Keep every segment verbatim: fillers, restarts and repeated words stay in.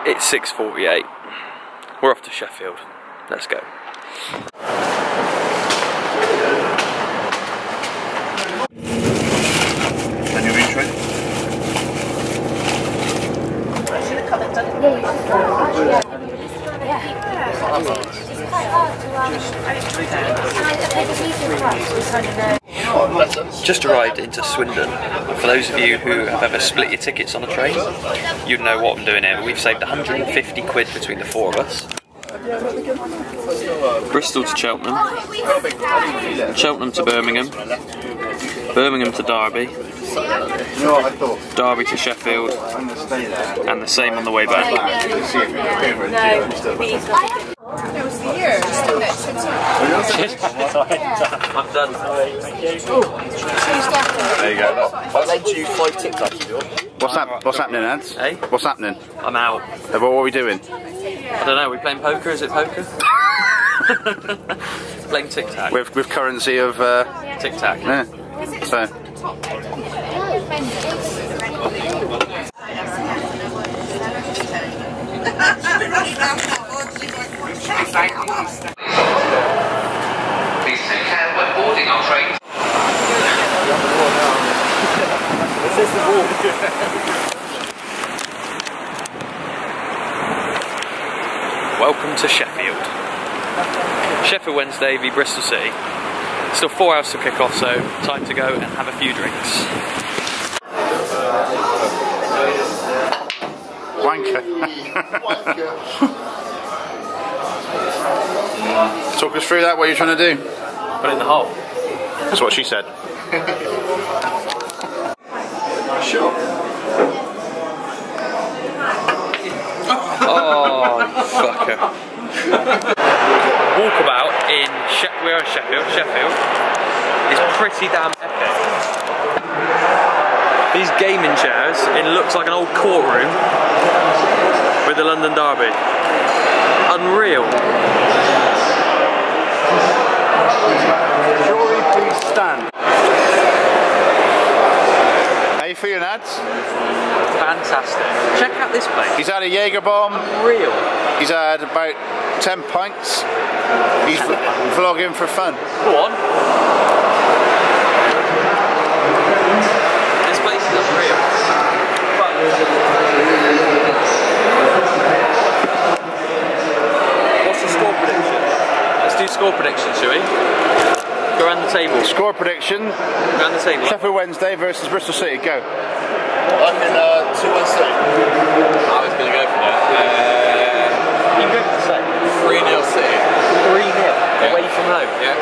It's six forty-eight. We're off to Sheffield. Let's go. And your intro? Just arrived into Swindon. For those of you who have ever split your tickets on a train, you'd know what I'm doing here. We've saved one hundred and fifty quid between the four of us. Bristol to Cheltenham, Cheltenham to Birmingham, Birmingham to Derby, Derby to Sheffield, and the same on the way back. It was the year. I'm done. There you go. I'll lend you five TikToks if you want. What's that? What's happening, Ants? Hey? What's happening? I'm out. Uh, what are we doing? I don't know, are we playing poker? Is it poker? Playing tic-tac. With with currency of uh, Tic-tac. yeah. So. Please take care when boarding our train. Welcome to Sheffield. Sheffield Wednesday v Bristol City. Still four hours to kick off, so time to go and have a few drinks. Wanker. Talk us through that, what you're trying to do. Put it in the hole. That's what she said. Sure. Oh, fucker. Walkabout in she we're in Sheffield, Sheffield is pretty damn epic. These gaming chairs, it looks like an old courtroom with the London Derby. Unreal. Jury, please stand. How you feeling, lads? Fantastic. Check out this place. He's had a Jaeger bomb. Unreal. He's had about ten pints. He's vlogging for fun. Go on. This place is unreal. What's the score prediction? Let's do score prediction, shall we? Go around the table. Score prediction. Go around the table. Sheffield Wednesday versus Bristol City. Go. I can uh, two one City. I was going to go for that. Uh, You go for the same. three nil City. three nil Yeah. away from home. Yeah.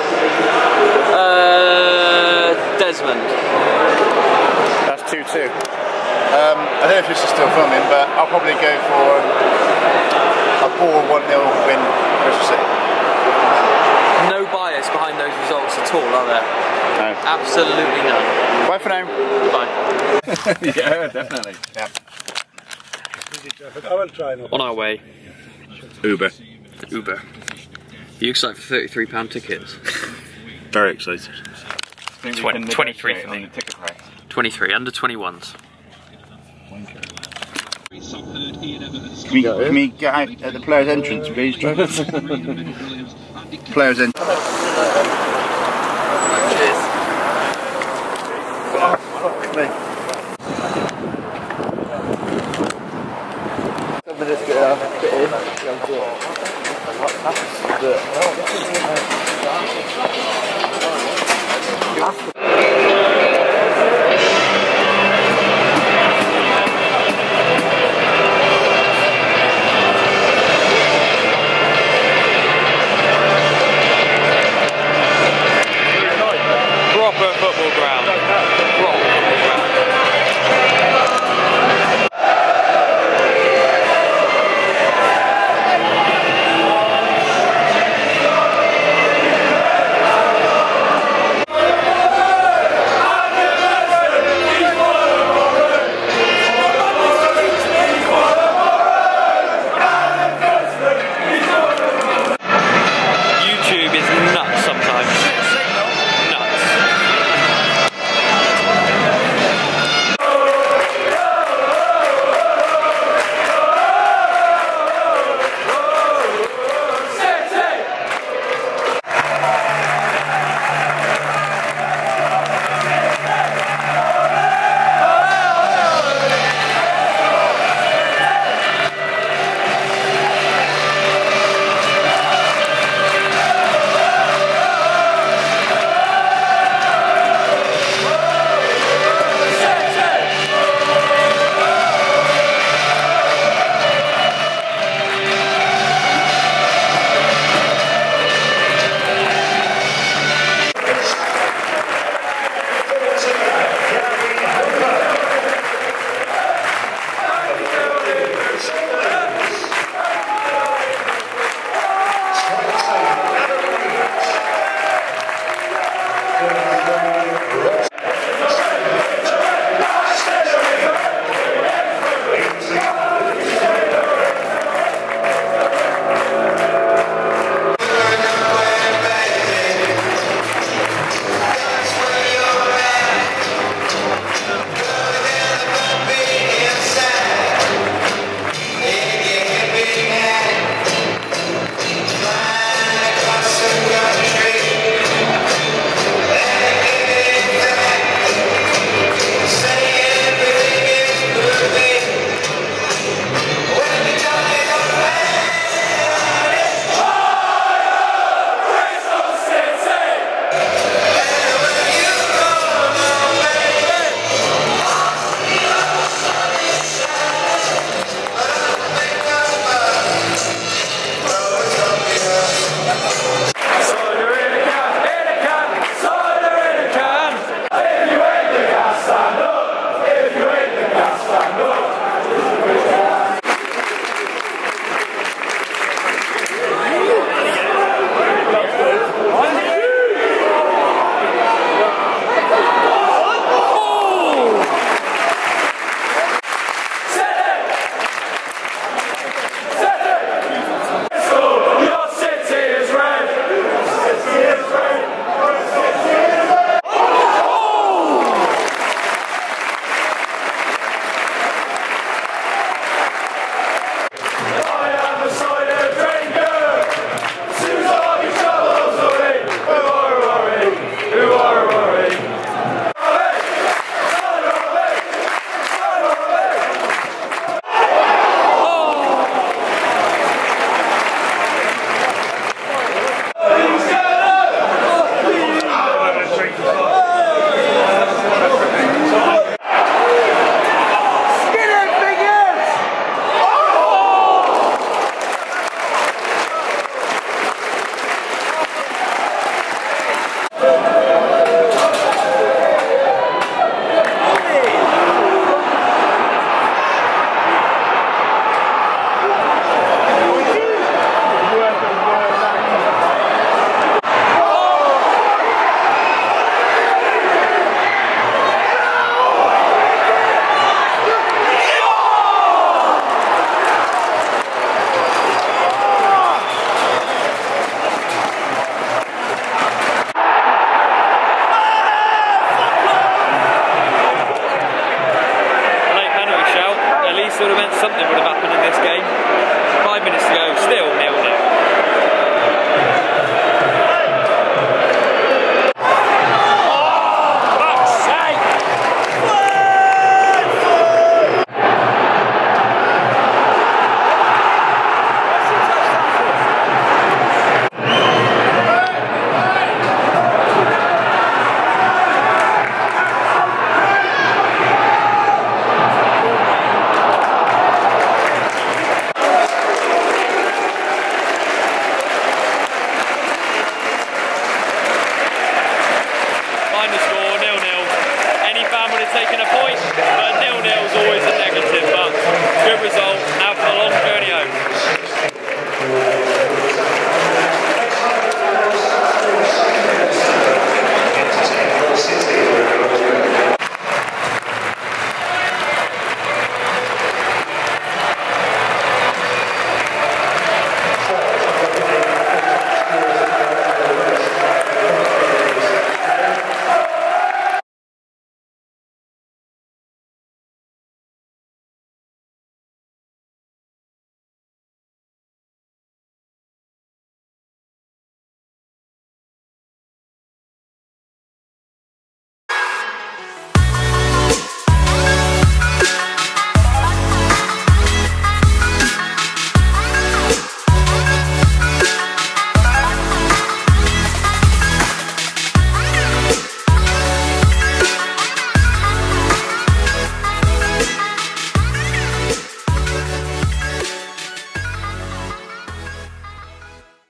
Uh, Desmond. That's two two. Um, I don't know if this is still filming, but I'll probably go for a ball one nil win Bristol City. No bias behind those results at all, are there? No. Absolutely none. Bye for now. Goodbye. Yeah, definitely. Yeah. On our way. Uber. Uber. Are you excited for thirty-three pound tickets? Very excited. Twen twenty-three for me. twenty-three, under twenty-ones. Can we, can we get out at the players' entrance, please, driver? Players' entrance. Cheers. Let's get uh, get in. Go do it.